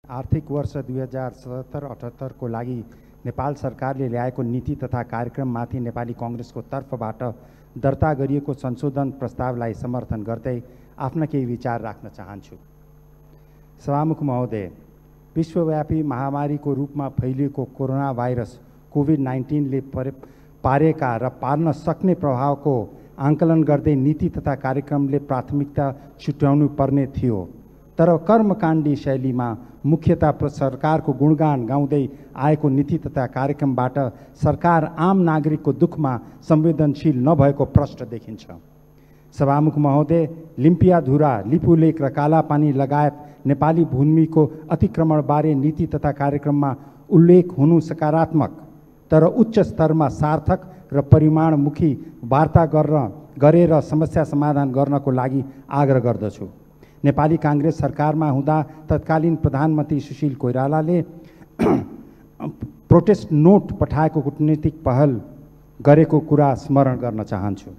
आर्थिक वर्ष 2077-78 को लागि नेपाल सरकारले ल्याएको नीति तथा कार्यक्रममाथि नेपाली कांग्रेसको तर्फबाट दर्ता गरिएको संशोधन प्रस्तावलाई समर्थन गर्दै आफ्ना केही विचार राख्न चाहन्छु। सभामुख महोदय, विश्वव्यापी महामारीको रूपमा फैलिएको कोरोना भाइरस कोभिड-19 ले पारेका र पार्न सक्ने प्रभावको आंकलन गर्दै नीति तथा कार्यक्रमले प्राथमिकता छुट्याउनु पर्ने थियो। तर कर्मकाण्डी शैलीमा मुख्यतः सरकारको गुणगान गाउँदै आएको नीति तथा कार्यक्रमबाट सरकार आम नागरिकको दुखमा संवेदनशील नभएको प्रष्ट देखिन्छ। सभामुख महोदय, लिम्पियाधुरा, लिपुलेक र कालापानी लगायत नेपाली भूमिको अतिक्रमणबारे नीति तथा कार्यक्रममा उल्लेख हुनु सकारात्मक तर उच्च स्तरमा सार्थक र परिमाणमुखी वार्ता गरेर समस्या समाधान गर्नको लागि आग्रह गर्दछु। नेपाली कांग्रेस सरकारमा हुँदा तत्कालीन प्रधानमन्त्री सुशील कोइरालाले प्रोटेस्ट नोट पठाएको कूटनीतिक पहल गरेको कुरा स्मरण गर्न चाहन्छु।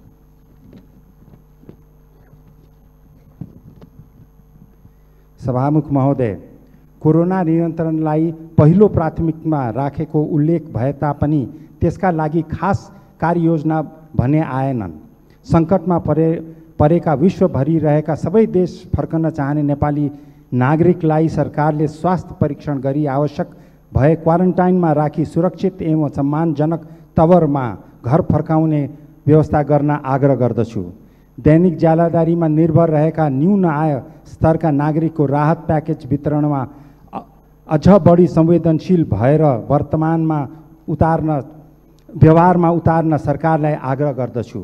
सभामुख महोदय, कोरोना नियन्त्रणलाई पहिलो प्राथमिकतामा राखेको उल्लेख भए तापनि त्यसका लागि खास कार्ययोजना भने आएनन्। सङ्कटमा परेका विश्वभरि रहेका सबै देश फर्कन चाहने नेपाली नागरिकलाई सरकारले स्वास्थ्य परीक्षण गरी आवश्यक भए क्वारेन्टाइनमा राखी सुरक्षित एवं सम्मानजनक तवरमा घर फर्काउने व्यवस्था गर्न आग्रह गर्दछु। दैनिक ज्यालादारीमा निर्भर रहेका न्यून आय स्तरका नागरिकको राहत प्याकेज वितरणमा अझ बढी संवेदनशील भएर व्यवहारमा उतार्न सरकारलाई आग्रह गर्दछु।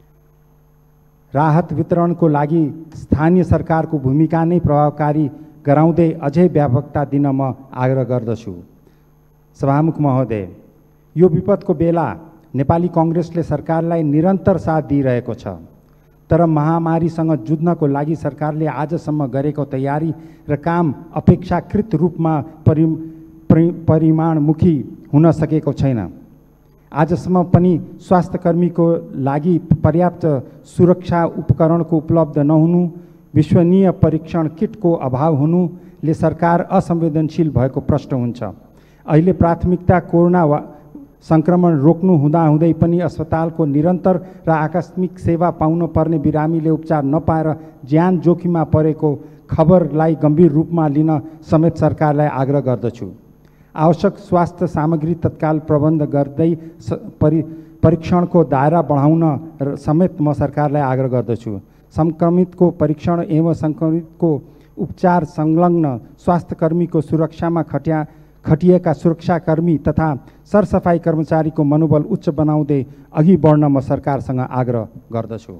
राहत वितरणको लागि स्थानीय सरकारको भूमिका नै प्रभावकारी गराउँदै अझै व्यापकता दिन म आग्रह गर्दछु। सभामुख महोदय, यो विपदको बेला नेपाली कांग्रेसले सरकारलाई निरन्तर साथ दिइरहेको छ। तर महामारीसँग जुझ्नको लागि सरकारले आजसम्म गरेको तयारी र काम अपेक्षाकृत रूपमा परिमाणमुखी हुन सकेको छैन। आजसम्म पनि स्वास्थ्यकर्मीको लागि पर्याप्त सुरक्षा उपकरणको उपलब्ध नहुनु, विश्वसनीय परीक्षण किटको अभाव हुनुले सरकार असंवेदनशील भएको प्रश्न हुन्छ। अहिले प्राथमिकता कोरोना संक्रमण रोक्नु हुँदाहुँदै पनि अस्पतालको निरन्तर र आकस्मिक सेवा पाउन पर्ने बिरामीले उपचार नपाएर ज्यान जोखिममा परेको खबरलाई गम्भीर रूपमा लिन समेत सरकारलाई आग्रह गर्दछु। आवश्यक स्वास्थ्य सामग्री तत्काल प्रबन्ध गर्दै परीक्षणको दायरा बढाउन समेत म सरकारलाई आग्रह गर्दछु। संक्रमितको परीक्षण एवं संक्रमितको उपचार संलग्न स्वास्थ्यकर्मीको सुरक्षामा खटिएका सुरक्षाकर्मी तथा सरसफाई कर्मचारीको मनोबल उच्च बनाउँदै अघि बढ्न म सरकारसँग आग्रह गर्दछु।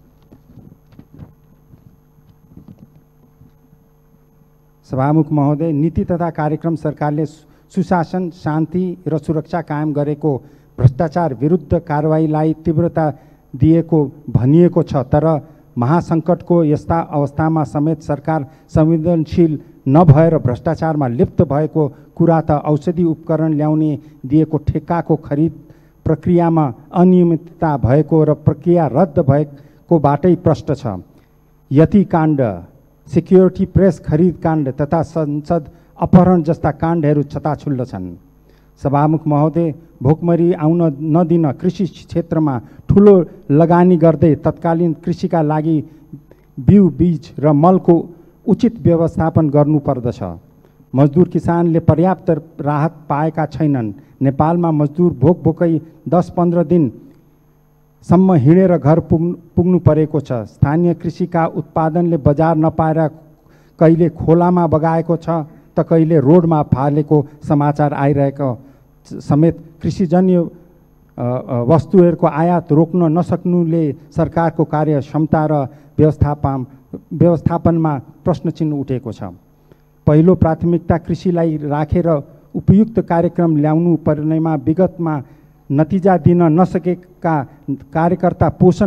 सभामुख महोदय, नीति तथा कार्यक्रम सरकारले सुशासन, शान्ति र सुरक्षा कायम गरेको भ्रष्टाचार विरुद्ध कारबाहीलाई तीव्रता दिएको भनिएको छ। तर महासङ्कटको यस्ता अवस्थामा समेत सरकार संवेदनशील नभएर भ्रष्टाचारमा लिप्त भएको कुरा त औषधि उपकरण ल्याउने दिएको ठेक्काको खरिद प्रक्रियामा अनियमितता भएको र प्रक्रिया रद्द भएको बाटै प्रष्ट छ। यति काण्ड, सिक्युरिटी प्रेस खरिद काण्ड तथा संसद अपहरण जस्ता काण्डहरू छताछुल्ल छन्। सभामुख महोदय, भोकमरी आउन नदिन कृषि क्षेत्रमा ठुलो लगानी गर्दै तत्कालीन कृषिका लागि बिउ, बीज र मलको उचित व्यवस्थापन गर्नुपर्दछ। मजदुर किसानले पर्याप्त राहत पाएका छैनन्। नेपालमा मजदुर भोकै 10-15 दिनसम्म हिँडेर घर पुग्नु परेको छ। स्थानीय कृषिका उत्पादनले बजार नपाएर कहिले खोलामा बगाएको छ त कहिले रोडमा फालेको समाचार आइरहेको समेत कृषिजन्य वस्तुहरूको आयात रोक्न नसक्नुले सरकारको कार्यक्षमता र व्यवस्थापनमा प्रश्न चिन्ह उठेको छ। पहिलो प्राथमिकता कृषिलाई राखेर उपयुक्त कार्यक्रम ल्याउनु पर्नेमा विगतमा नतिजा दिन नसकेका कार्यकर्ता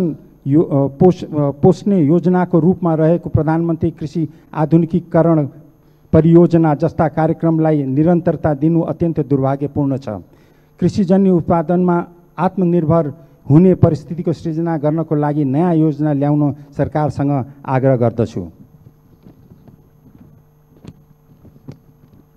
पोष्ने योजनाको रूपमा रहेको प्रधानमन्त्री कृषि आधुनिकीकरण परियोजना जस्ता कार्यक्रमलाई निरन्तरता दिनु अत्यन्त दुर्भाग्यपूर्ण छ। कृषिजन्य उत्पादनमा आत्मनिर्भर हुने परिस्थितिको सृजना गर्नको लागि नयाँ योजना ल्याउन सरकारसँग आग्रह गर्दछु।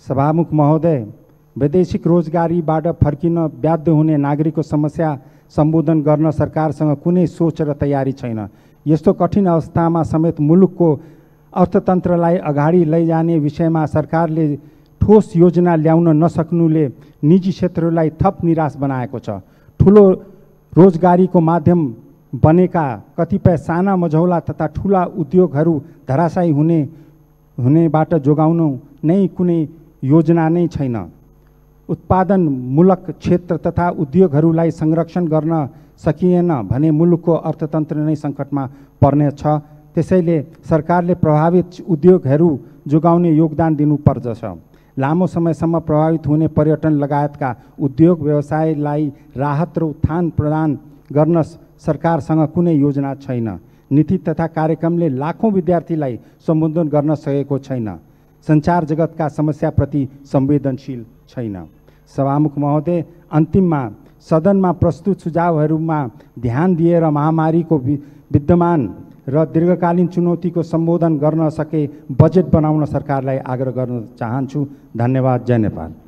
सभामुख महोदय, वैदेशिक रोजगारीबाट फर्किन बाध्य हुने नागरिकको समस्या सम्बोधन गर्न सरकारसँग कुनै सोच र तयारी छैन। यस्तो कठिन अवस्थामा समेत मुलुकको अर्थतन्त्रलाई अगाडि लैजाने विषयमा सरकारले ठोस योजना ल्याउन नसक्नुले निजी क्षेत्रलाई थप निराश बनाएको छ। ठुलो रोजगारीको माध्यम बनेका कतिपय साना मझौला तथा ठुला उद्योगहरू धराशायी हुनेबाट जोगाउनु नै कुनै योजना नै छैन। उत्पादनमूलक क्षेत्र तथा उद्योगहरूलाई संरक्षण गर्न सकिएन भने मुलुकको अर्थतन्त्र नै सङ्कटमा पर्नेछ। त्यसैले सरकारले प्रभावित उद्योगहरू जोगाउने योगदान दिनुपर्दछ। लामो समयसम्म प्रभावित हुने पर्यटन लगायतका उद्योग व्यवसायलाई राहत र उत्थान प्रदान गर्न सरकारसँग कुनै योजना छैन। नीति तथा कार्यक्रमले लाखौं विद्यार्थीलाई सम्बोधन गर्न सकेको छैन। सञ्चार जगतका समस्याप्रति संवेदनशील छैन। सभामुख महोदय, अन्तिममा सदनमा प्रस्तुत सुझावहरूमा ध्यान दिएर महामारीको विद्यमान र दीर्घकालीन चुनौतीको सम्बोधन गर्न सके बजेट बनाउन सरकारलाई आग्रह गर्न चाहन्छु। धन्यवाद। जय नेपाल।